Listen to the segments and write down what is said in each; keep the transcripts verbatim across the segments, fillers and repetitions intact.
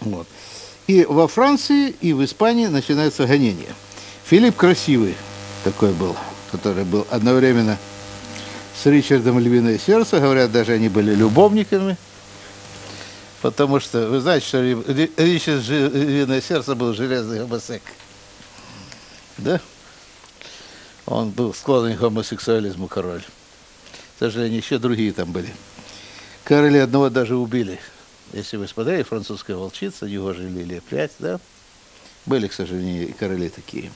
Вот. И во Франции, и в Испании начинается гонение. Филипп Красивый такой был, который был одновременно с Ричардом Львиное Сердце. Говорят, даже они были любовниками. Потому что, вы знаете, что Ричард Львиное Сердце был железный гомосек. Да? Он был склонен к гомосексуализму, король. К сожалению, еще другие там были. Короля одного даже убили. Если вы смотрели, «Французская волчица», его же Лилия Прядь, да? Были, к сожалению, и короли такие.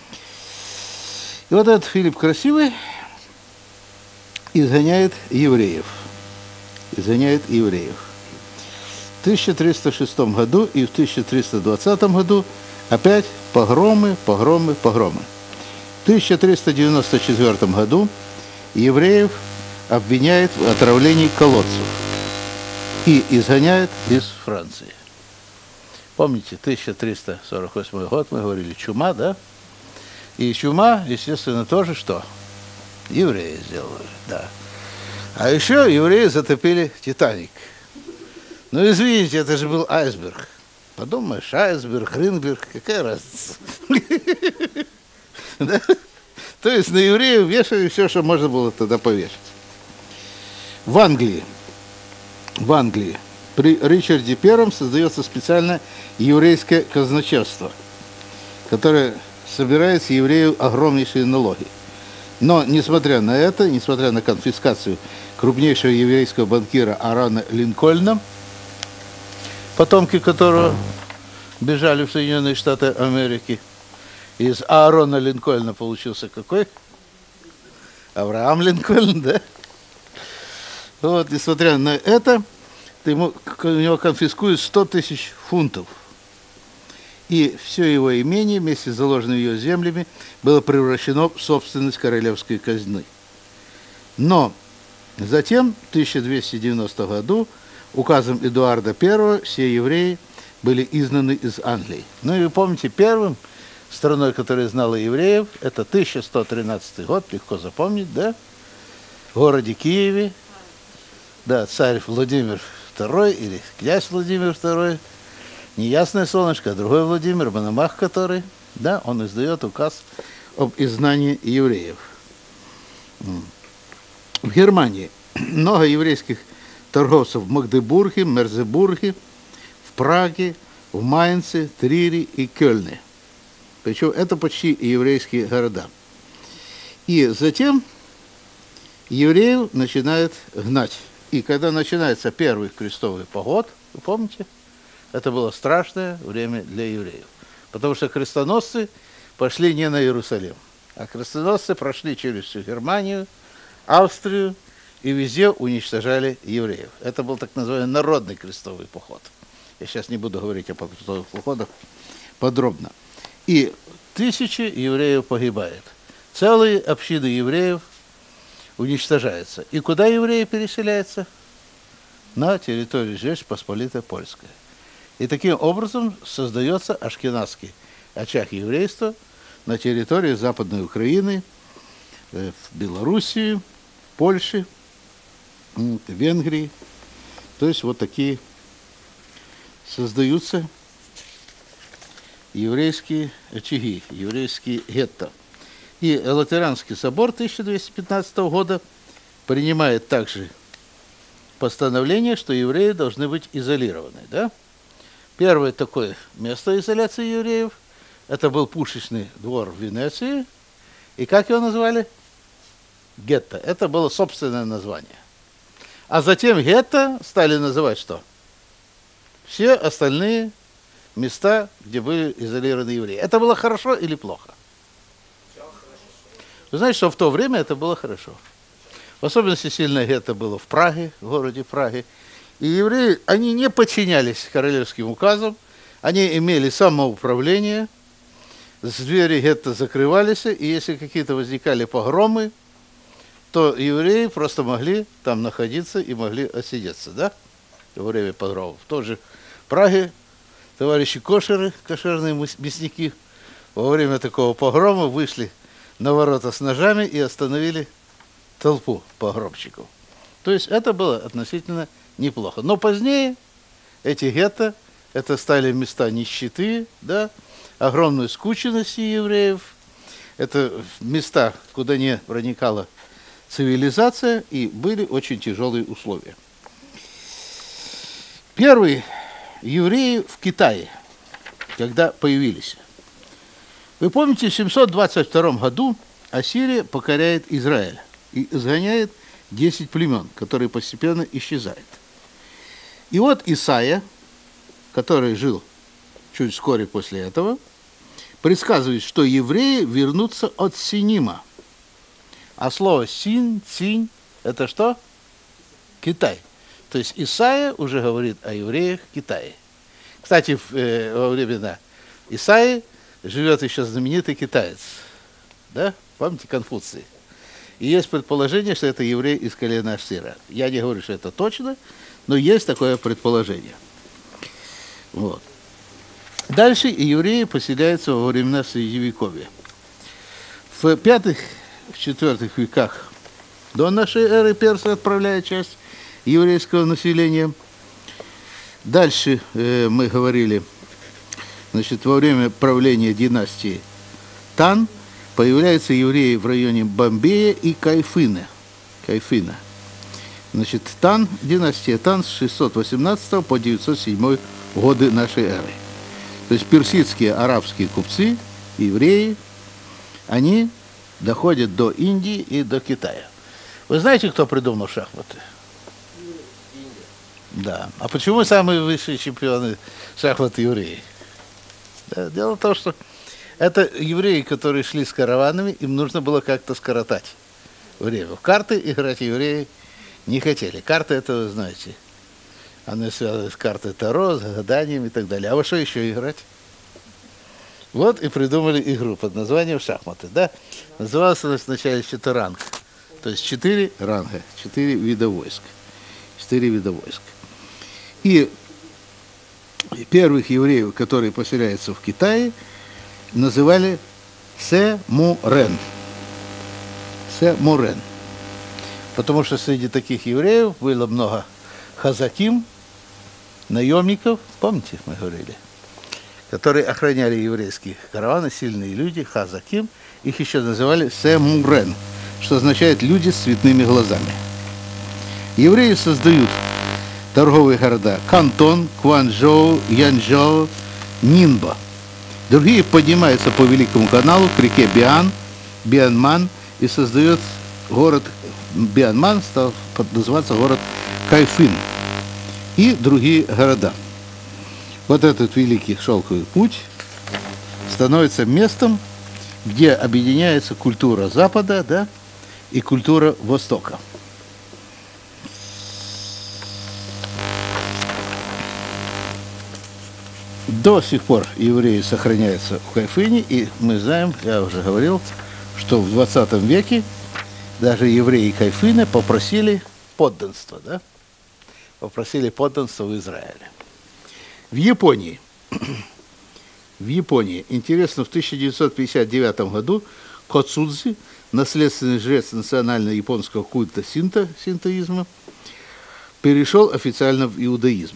И вот этот Филипп Красивый изгоняет евреев. Изгоняет евреев. В тысяча триста шестом году и в тысяча триста двадцатом году опять погромы, погромы, погромы. В тысяча триста девяносто четвёртом году евреев обвиняют в отравлении колодцев и изгоняют из Франции. Помните, тысяча триста сорок восьмой год, мы говорили, чума, да? И чума, естественно, тоже что? Евреи сделали, да. А еще евреи затопили «Титаник». Ну, извините, это же был айсберг. Подумаешь, айсберг, Ринберг, какая разница? Да? То есть на евреев вешали все, что можно было тогда повешать. В Англии, в Англии при Ричарде Первом создается специальное еврейское казначейство, которое собирает с евреев огромнейшие налоги. Но, несмотря на это, несмотря на конфискацию крупнейшего еврейского банкира Аарона Линкольна, потомки которого бежали в Соединенные Штаты Америки, из Аарона Линкольна получился какой? Авраам Линкольн, да? Вот, несмотря на это, ему, у него конфискуют сто тысяч фунтов. И все его имение вместе с заложенными ее землями было превращено в собственность королевской казны. Но затем, в тысяча двести девяностом году, указом Эдуарда Первого все евреи были изгнаны из Англии. Ну и вы помните, первым страной, которая знала евреев, это тысяча сто тринадцатый год, легко запомнить, да? В городе Киеве, да, царь Владимир Второй или князь Владимир Второй, не Ясное Солнышко, а другой Владимир, Мономах который, да, он издает указ об изгнании евреев. В Германии много еврейских торговцев в Магдебурге, Мерзебурге, в Праге, в Майнце, Трире и Кёльне. Причем это почти еврейские города. И затем евреев начинают гнать. И когда начинается первый крестовый поход, вы помните, это было страшное время для евреев. Потому что крестоносцы пошли не на Иерусалим, а крестоносцы прошли через всю Германию, Австрию и везде уничтожали евреев. Это был так называемый народный крестовый поход. Я сейчас не буду говорить о крестовых походах подробно. И тысячи евреев погибает. Целые общины евреев уничтожаются. И куда евреи переселяются? На территорию Жечь Посполитой Польской. И таким образом создается ашкеназский очаг еврейства на территории Западной Украины, в Белоруссии, Польше, Венгрии. То есть вот такие создаются еврейские очаги, еврейские гетто. И Латеранский собор тысяча двести пятнадцатого года принимает также постановление, что евреи должны быть изолированы. Да? Первое такое место изоляции евреев, это был пушечный двор в Венеции. И как его назвали? Гетто. Это было собственное название. А затем гетто стали называть что? Все остальные места, где были изолированы евреи. Это было хорошо или плохо? Вы знаете, что в то время это было хорошо. В особенности сильное гетто было в Праге, в городе Праге. И евреи, они не подчинялись королевским указам, они имели самоуправление, двери гетто закрывались, и если какие-то возникали погромы, то евреи просто могли там находиться и могли отсидеться, да, во время погромов. Тоже в Праге товарищи кошеры, кошерные мясники, во время такого погрома вышли на ворота с ножами и остановили толпу погромщиков. То есть это было относительно неплохо. Но позднее эти гетто Это стали места нищеты, да, огромной скученности евреев. Это места, куда не проникала цивилизация, и были очень тяжелые условия. Первые евреи в Китае, когда появились. Вы помните, в семьсот двадцать втором году Ассирия покоряет Израиль и изгоняет десять племен, которые постепенно исчезают. И вот Исаия, который жил чуть вскоре после этого, предсказывает, что евреи вернутся от Синима. А слово «син», «цинь» – это что? Китай. То есть Исаия уже говорит о евреях в Китае. Кстати, в, э, во времена Исаии живет еще знаменитый китаец. Да? Помните Конфуций? И есть предположение, что это еврей из колена Ассира. Я не говорю, что это точно, но есть такое предположение. Вот. Дальше евреи поселяются во времена Средневековья. В пятых, в четвертых веках до нашей эры персы отправляют часть еврейского населения. Дальше э, мы говорили, значит, во время правления династии Тан появляются евреи в районе Бомбея и Кайфына. Кайфына. Значит, Тан, династия Тан с шестьсот восемнадцатого по девятьсот седьмой годы нашей эры. То есть персидские, арабские купцы, евреи, они доходят до Индии и до Китая. Вы знаете, кто придумал шахматы? Да. А почему самые высшие чемпионы шахмат евреи? Да, дело в том, что это евреи, которые шли с караванами, им нужно было как-то скоротать время. В карты играть евреи не хотели. Карты, это вы знаете, они связаны с картой Таро, с гаданием и так далее. А во что еще играть? Вот и придумали игру под названием шахматы. Да? Называлась она сначала четыранг. То есть четыре ранга, четыре вида войск. Четыре вида войск. И первых евреев, которые поселяются в Китае, называли Се-му-рен. Се-му-рен. Потому что среди таких евреев было много хазаким, наемников, помните, мы говорили, которые охраняли еврейские караваны, сильные люди, хазаким, их еще называли Се-му-рен, что означает «люди с цветными глазами». Евреи создают торговые города Кантон, Кванчжоу, Янчжоу, Нинбо. Другие поднимаются по Великому каналу к реке Биан, Бианман, и создает город Бианман, стал называться город Кайфын, и другие города. Вот этот великий шелковый путь становится местом, где объединяется культура Запада, да, и культура Востока. До сих пор евреи сохраняются в Кайфыне, и мы знаем, я уже говорил, что в двадцатом веке даже евреи Кайфына попросили подданства, да? Попросили подданства в Израиле. В Японии, в Японии, интересно, в тысяча девятьсот пятьдесят девятом году Коцудзи, наследственный жрец национального японского культа синто, синтоизма, перешел официально в иудаизм.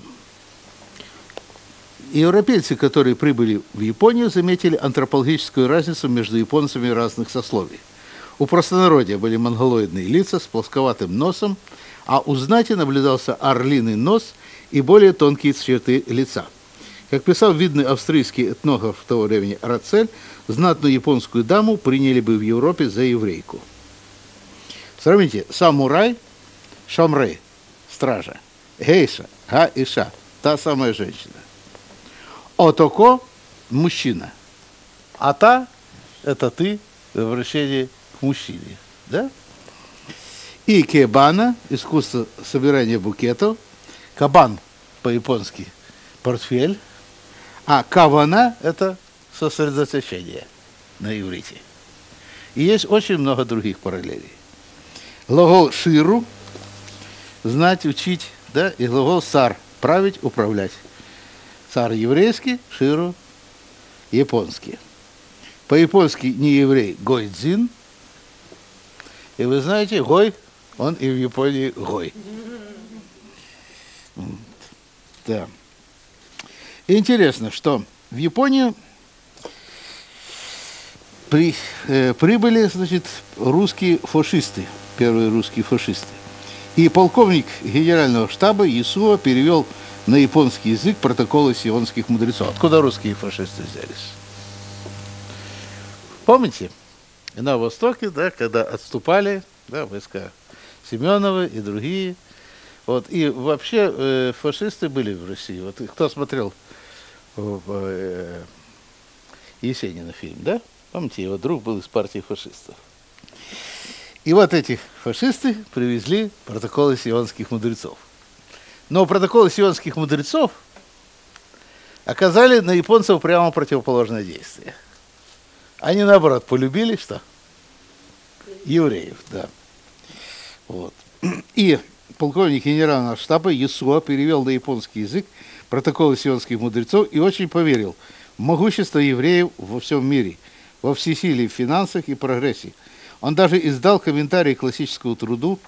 Европейцы, которые прибыли в Японию, заметили антропологическую разницу между японцами разных сословий. У простонародья были монголоидные лица с плосковатым носом, а у знати наблюдался орлиный нос и более тонкие черты лица. Как писал видный австрийский этнограф того времени Рацель, знатную японскую даму приняли бы в Европе за еврейку. Сравните, самурай, шамрей, стража, гейша, га-иша, та самая женщина. Отоко – мужчина, а та – это ты в обращении к мужчине. Да? И кебана – искусство собирания букетов, кабан по-японски – портфель, а кавана – это сосредоточение на иврите. И есть очень много других параллелей. Глагол «ширу» – знать, учить, да? И глагол «сар» – править, управлять. Цар еврейский, ширу японский. По-японски не еврей, гой-дзин. И вы знаете, гой, он и в Японии гой. Да. Интересно, что в Японию при, э, прибыли, значит, русские фашисты, первые русские фашисты. И полковник генерального штаба Ясуо перевел на японский язык протоколы сионских мудрецов. Откуда русские фашисты взялись? Помните, на Востоке, да, когда отступали, да, войска Семенова и другие, вот, и вообще э, фашисты были в России. Вот кто смотрел э, э, Есенина фильм, да? Помните, его друг был из партии фашистов. И вот эти фашисты привезли протоколы сионских мудрецов. Но протоколы сионских мудрецов оказали на японцев прямо противоположное действие. Они, наоборот, полюбили что? Евреев, да. Вот. И полковник генерального штаба Ясуо перевел на японский язык протоколы сионских мудрецов и очень поверил в могущество евреев во всем мире, во всесилии в финансах и прогрессе. Он даже издал комментарий к классическому труду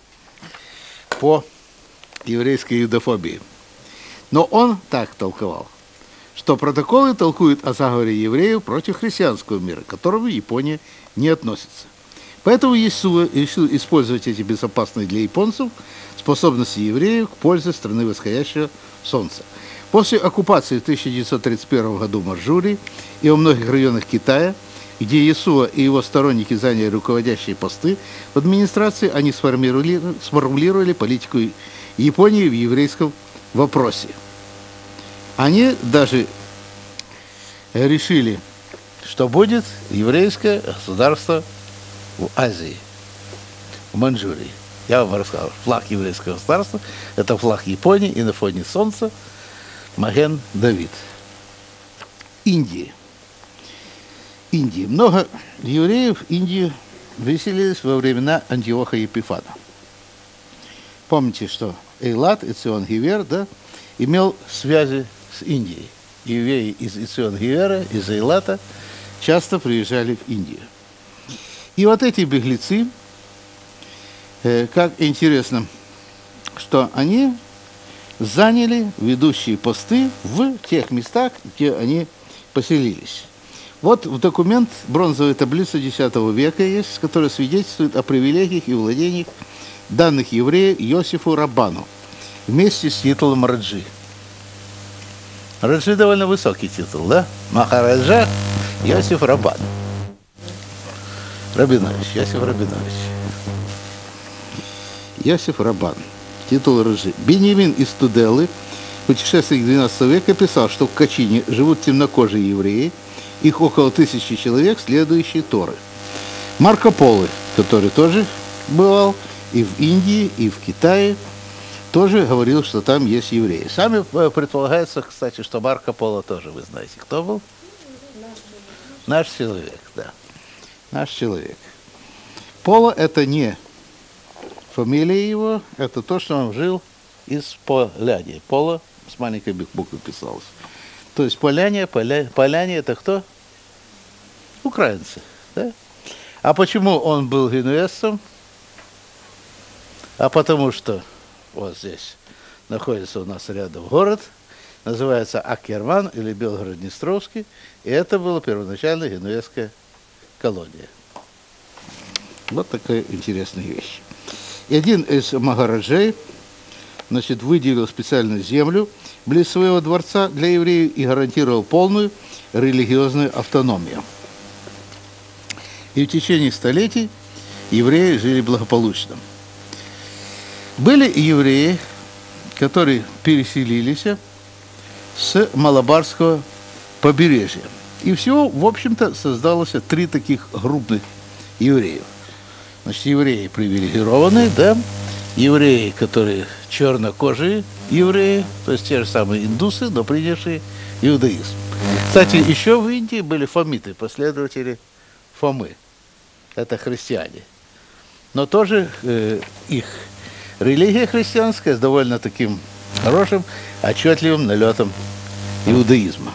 по еврейской юдофобии. Но он так толковал, что протоколы толкуют о заговоре евреев против христианского мира, к которому Япония не относится. Поэтому Ясуо решил использовать эти безопасные для японцев способности евреев к пользе страны восходящего солнца. После оккупации в тысяча девятьсот тридцать первом году Манчжурии и во многих районах Китая, где Ясуо и его сторонники заняли руководящие посты в администрации, они сформулировали, сформулировали политику Японии в еврейском вопросе. Они даже решили, что будет еврейское государство в Азии, в Манчжурии. Я вам рассказал, флаг еврейского государства – это флаг Японии, и на фоне солнца Маген Давид. Индия. Индии. Много евреев в Индию выселились во времена Антиоха Епифана. Помните, что Эйлат, Эцион-Гивер, да, имел связи с Индией. Евреи из Эцион-Гивера, из Эйлата часто приезжали в Индию. И вот эти беглецы, э, как интересно, что они заняли ведущие посты в тех местах, где они поселились. Вот в документ бронзовая таблица десятого века есть, которая свидетельствует о привилегиях и владениях данных еврею Йосифу Раббану вместе с титулом Раджи. Раджи довольно высокий титул, да? Махараджа Йосиф Раббан. Рабинович, Йосиф Рабинович. Йосиф Раббан. Титул Раджи. Беньямин из Туделы, путешественник двенадцатого века, писал, что в Качине живут темнокожие евреи, их около тысячи человек, следующие Торы. Марко Поло, который тоже бывал и в Индии, и в Китае, тоже говорил, что там есть евреи. Сами предполагается, кстати, что Марко Поло тоже, вы знаете, кто был? Наш человек, да. Наш человек. Поло – это не фамилия его, это то, что он жил из Поляни. Поло с маленькой буквы писалось. То есть поляне, поля, поляне это кто? Украинцы, да? А почему он был генуэзцем? А потому что вот здесь находится у нас рядом город, называется Аккерман или Белгород-Днестровский, и это была первоначально генуэзская колония. Вот такая интересная вещь. И один из махараджей, значит, выделил специальную землю близ своего дворца для евреев и гарантировал полную религиозную автономию. И в течение столетий евреи жили благополучно. Были евреи, которые переселились с Малабарского побережья. И всего, в общем-то, создалось три таких группы евреев. Значит, евреи привилегированные, да, евреи, которые чернокожие евреи, то есть те же самые индусы, но принявшие иудаизм. Кстати, еще в Индии были фомиты, последователи Фомы. Это христиане. Но тоже э, их религия христианская с довольно таким хорошим, отчетливым налетом иудаизма.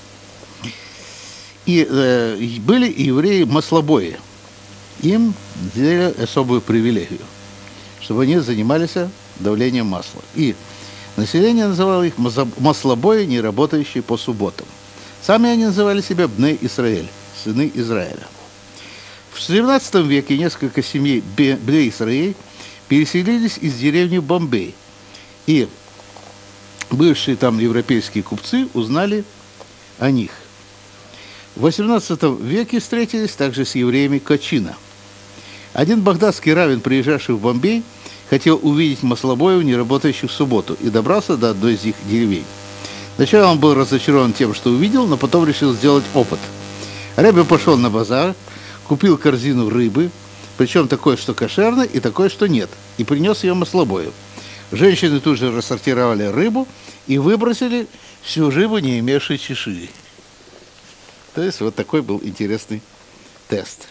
И э, были евреи маслобои. Им дали особую привилегию, чтобы они занимались давлением масла. И Население называло их маслобои, не работающие по субботам. Сами они называли себя Бней Исраэль, сыны Израиля. В семнадцатом веке несколько семей Бней Исраэль переселились из деревни Бомбей, и бывшие там европейские купцы узнали о них. В восемнадцатом веке встретились также с евреями Качина. Один багдадский раввин, приезжавший в Бомбей, хотел увидеть маслобоев, не работающих в субботу, и добрался до одной из их деревень. Сначала он был разочарован тем, что увидел, но потом решил сделать опыт. Ребе пошел на базар, купил корзину рыбы, причем такое, что кошерно, и такое, что нет, и принес ее маслобою. Женщины тут же рассортировали рыбу и выбросили всю рыбу, не имевшую чешуи. То есть вот такой был интересный тест.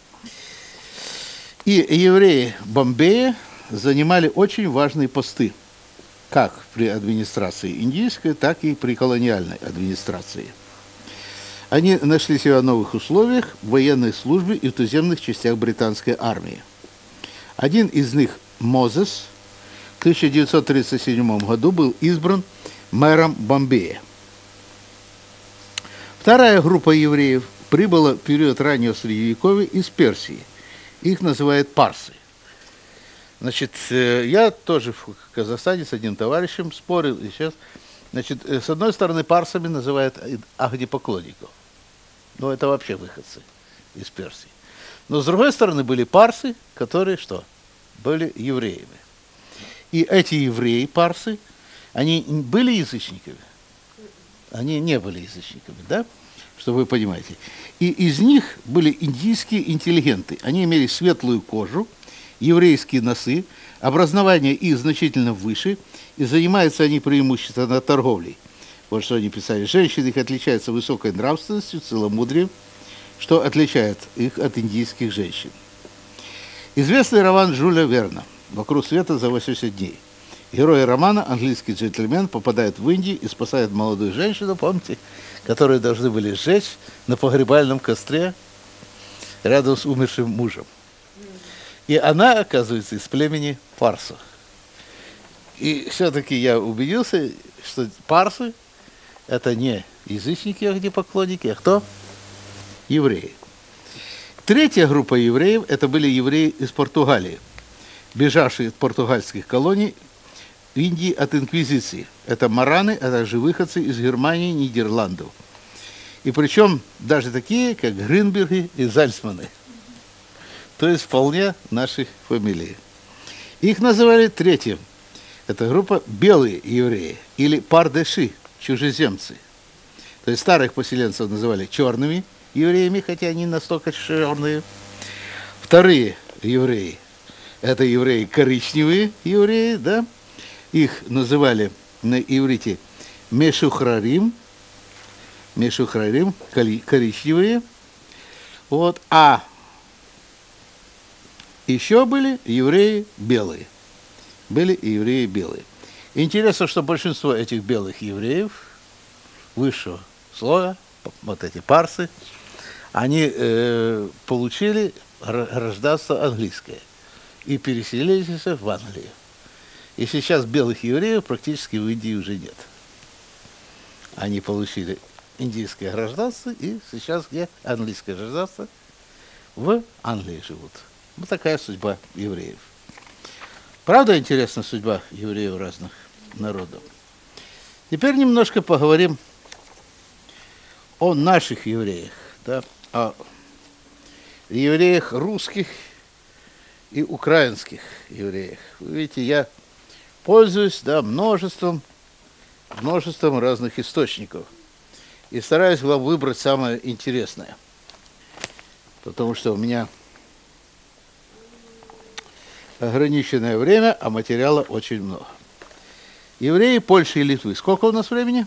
И евреи Бомбея занимали очень важные посты, как при администрации индийской, так и при колониальной администрации. Они нашли себя в новых условиях в военной службе и в туземных частях британской армии. Один из них, Мозес, в тысяча девятьсот тридцать седьмом году был избран мэром Бомбея. Вторая группа евреев прибыла в период раннего Средневековья из Персии. Их называют парсы. Значит, я тоже в Казахстане с одним товарищем спорил, и сейчас, значит, с одной стороны, парсами называют ахдипоклонников. Ну, это вообще выходцы из Персии. Но с другой стороны, были парсы, которые что? Были евреями. И эти евреи, парсы, они были язычниками? Они не были язычниками, да? Что вы понимаете. И из них были индийские интеллигенты. Они имели светлую кожу, еврейские носы, образование их значительно выше, и занимаются они преимущественно торговлей. Вот что они писали. Женщины их отличаются высокой нравственностью, целомудрием, что отличает их от индийских женщин. Известный роман Жюля Верна «Вокруг света за восемьдесят дней». Герой романа, английский джентльмен, попадает в Индию и спасает молодую женщину, помните, которые должны были сжечь на погребальном костре рядом с умершим мужем. И она, оказывается, из племени парсов. И все-таки я убедился, что парсы – это не язычники, ахдипоклонники, а кто? Евреи. Третья группа евреев – это были евреи из Португалии, бежавшие от португальских колоний в Индии от инквизиции. Это мараны, а также выходцы из Германии, Нидерландов. И причем даже такие, как Гринберги и Зальцманы. То есть вполне наши фамилии. Их называли третьим. Это группа белые евреи или пардеши, чужеземцы. То есть старых поселенцев называли черными евреями, хотя они настолько черные. Вторые евреи – это евреи коричневые евреи, да? Их называли на иврите мешухрарим, мешухрарим, коричневые. Вот. А еще были евреи белые. Были и евреи белые. Интересно, что большинство этих белых евреев высшего слоя, вот эти парсы, они э, получили гражданство английское и переселились в Англию. И сейчас белых евреев практически в Индии уже нет. Они получили индийское гражданство, и сейчас где английское гражданство? В Англии живут. Вот такая судьба евреев. Правда, интересна судьба евреев разных народов. Теперь немножко поговорим о наших евреях, да, о евреях русских и украинских евреях. Вы видите, я пользуюсь, да, множеством, множеством разных источников и стараюсь вам выбрать самое интересное, потому что у меня ограниченное время, а материала очень много. Евреи Польши и Литвы. Сколько у нас времени?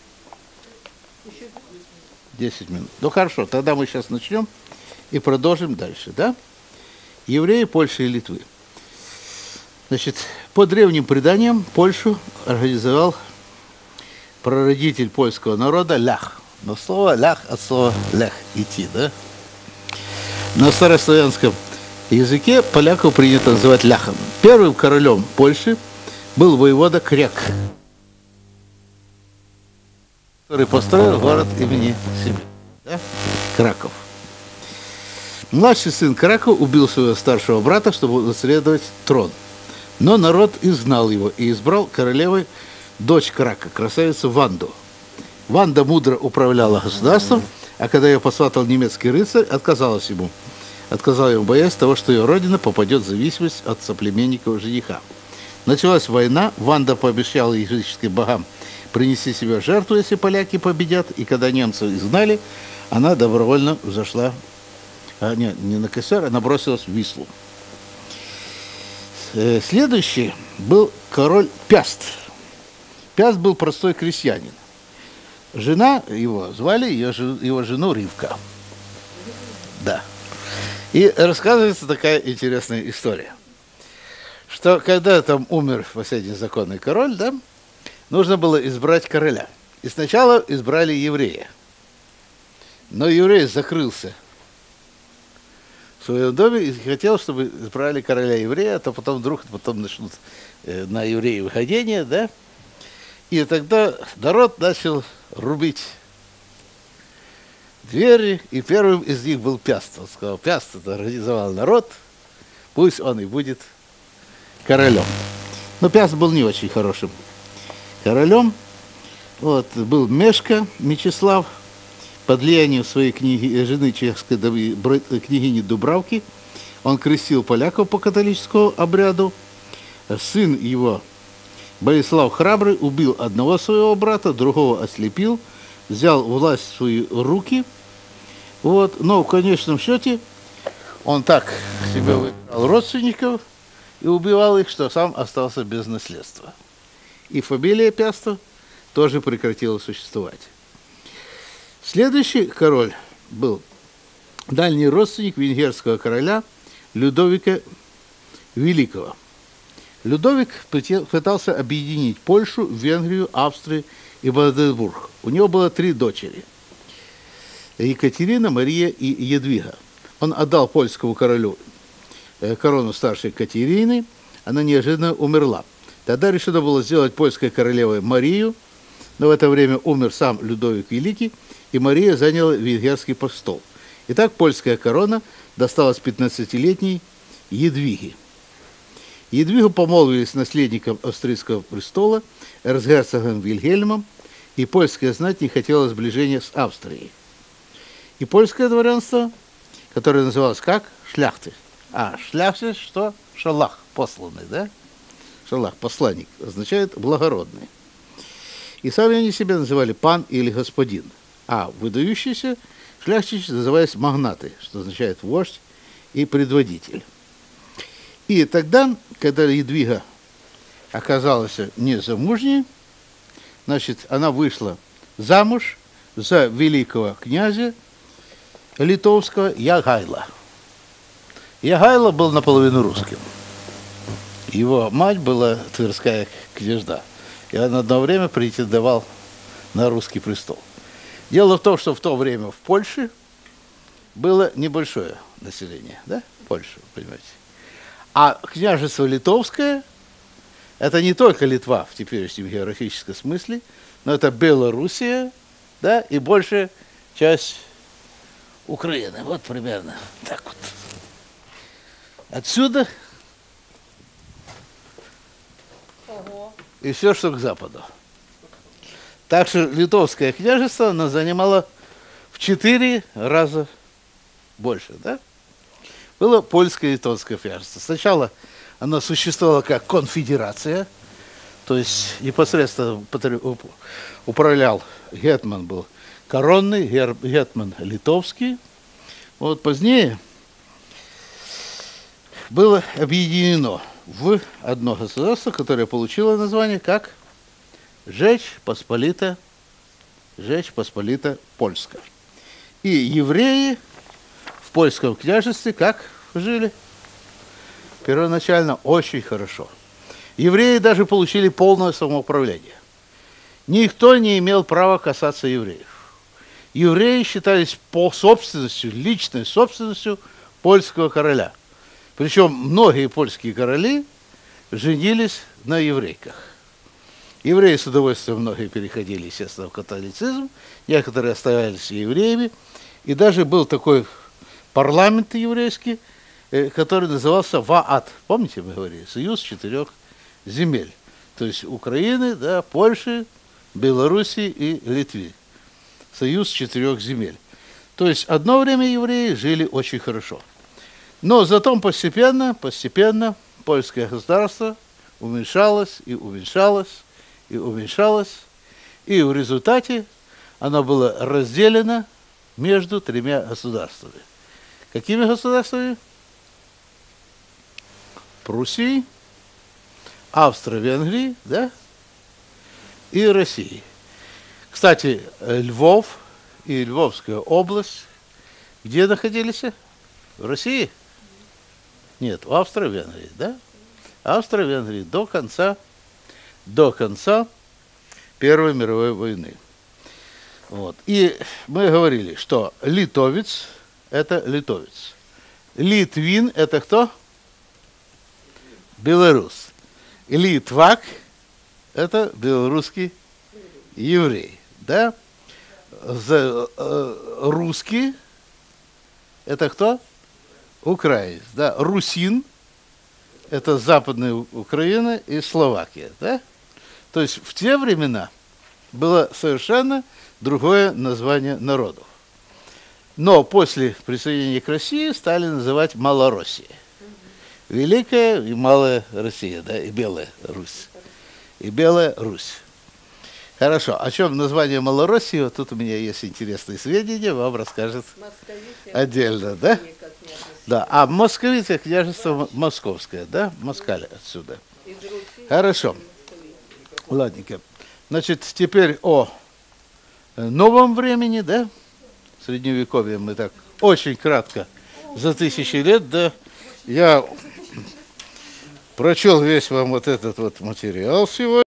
десять минут. Ну хорошо, тогда мы сейчас начнем и продолжим дальше, да? Евреи Польши и Литвы. Значит, по древним преданиям Польшу организовал прародитель польского народа Лях. Но слово Лях от слова Лех, идти, да? На старославянском языке поляков принято называть Ляхом. Первым королем Польши был воевода Крек. который построил город имени себя, да? Краков. Младший сын Крака убил своего старшего брата, чтобы наследовать трон. Но народ изгнал его и избрал королевой дочь Крака, красавицу Ванду. Ванда мудро управляла государством, а когда ее посватал немецкий рыцарь, отказалась ему. Отказала ему, боясь того, что ее родина попадет в зависимость от соплеменников жениха. Началась война, Ванда пообещала языческим богам принести себе жертву, если поляки победят, и когда немцев изгнали, она добровольно взошла, а, не, не на костер, она бросилась в Вислу. Следующий был король Пяст. Пяст был простой крестьянин. Жена его, звали ее, его жену Ривка. Да. И рассказывается такая интересная история, что когда там умер последний законный король, да, нужно было избрать короля. И сначала избрали еврея. Но еврей закрылся в своем доме и хотел, чтобы избрали короля еврея, а то потом вдруг потом начнут э, на евреев выходение, да. И тогда народ начал рубить двери, и первым из них был Пяст. Он сказал, Пяст это организовал народ, пусть он и будет королем. Но Пяст был не очень хорошим королем. Вот, был Мешка Мечислав, под влиянием своей книги, жены чешской княгини Дубравки. Он крестил поляков по католическому обряду. Сын его, Болеслав Храбрый, убил одного своего брата, другого ослепил, взял власть в свои руки. Вот. Но в конечном счете он так себе выбирал родственников и убивал их, что сам остался без наследства. И фамилия Пяста тоже прекратила существовать. Следующий король был дальний родственник венгерского короля Людовика Великого. Людовик пытался объединить Польшу, Венгрию, Австрию и Бранденбург. У него было три дочери – Екатерина, Мария и Едвига. Он отдал польскому королю корону старшей Екатерины, она неожиданно умерла. Тогда решено было сделать польской королевой Марию, но в это время умер сам Людовик Великий, и Мария заняла венгерский престол. Итак, польская корона досталась пятнадцатилетней Едвиге. Едвигу помолвились с наследником австрийского престола, эрцгерцогом Вильгельмом, и польская знать не хотела сближения с Австрией. И польское дворянство, которое называлось как? Шляхты. А, шляхты, что? Шалах, посланный, да? Шалах, посланник, означает благородный. И сами они себя называли пан или господин. А выдающиеся шляхтичи назывались магнаты, что означает вождь и предводитель. И тогда, когда Едвига оказалась незамужней, значит, она вышла замуж за великого князя литовского Ягайла. Ягайло был наполовину русским. Его мать была тверская княжна, и он одно время претендовал на русский престол. Дело в том, что в то время в Польше было небольшое население, да, Польша, понимаете. А княжество Литовское – это не только Литва в теперешнем географическом смысле, но это Белоруссия, да, и большая часть Украины. Вот примерно так вот. Отсюда Ого. И все, что к западу. Так что Литовское княжество оно занимало в четыре раза больше, да? Было польское и литовское княжество. Сначала оно существовало как конфедерация, то есть непосредственно управлял гетман был коронный, гетман литовский. Вот позднее было объединено в одно государство, которое получило название как Жечь Посполита, Жечь Посполита Польская. И евреи в польском княжестве как жили? Первоначально очень хорошо. Евреи даже получили полное самоуправление. Никто не имел права касаться евреев. Евреи считались по собственностью, личной собственностью польского короля. Причем многие польские короли женились на еврейках. Евреи с удовольствием многие переходили, естественно, в католицизм, некоторые оставались евреями. И даже был такой парламент еврейский, который назывался ВААТ. Помните, мы говорили? Союз четырех земель. То есть Украины, да, Польши, Белоруссии и Литвы. Союз четырех земель. То есть одно время евреи жили очень хорошо. Но зато постепенно, постепенно польское государство уменьшалось и уменьшалось и уменьшалось. И в результате оно было разделено между тремя государствами. Какими государствами? Пруссией, Австро-Венгрией, да, и Россией. Кстати, Львов и Львовская область где находились? В России? Нет, в Австро-Венгрии, да? Австро-Венгрии до конца, до конца Первой мировой войны. Вот. И мы говорили, что литовец – это литовец. Литвин – это кто? Белорус. И литвак – это белорусский еврей. Да? За, э, русский – это кто? Украинец. Да? Русин – это Западная Украина и Словакия. Да? То есть в те времена было совершенно другое название народов. Но после присоединения к России стали называть Малороссия. Великая и Малая Россия, да, и Белая Русь. И Белая Русь. Хорошо. О чем название Малороссии? Вот тут у меня есть интересные сведения, вам расскажет отдельно, да? Да. А московитое княжество московское, да? Москаль отсюда. Хорошо. Ладненько. Значит, теперь о новом времени, да? Средневековье мы так очень кратко за тысячи лет, да? Я прочел весь вам вот этот вот материал сегодня.